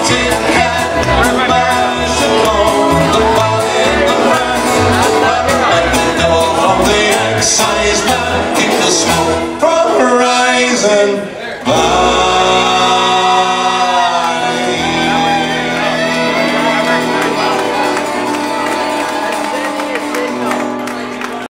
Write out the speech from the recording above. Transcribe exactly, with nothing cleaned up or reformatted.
tin can, the bicycle, the body and the brand, and the devil from the excise man, keep the smoke from rising.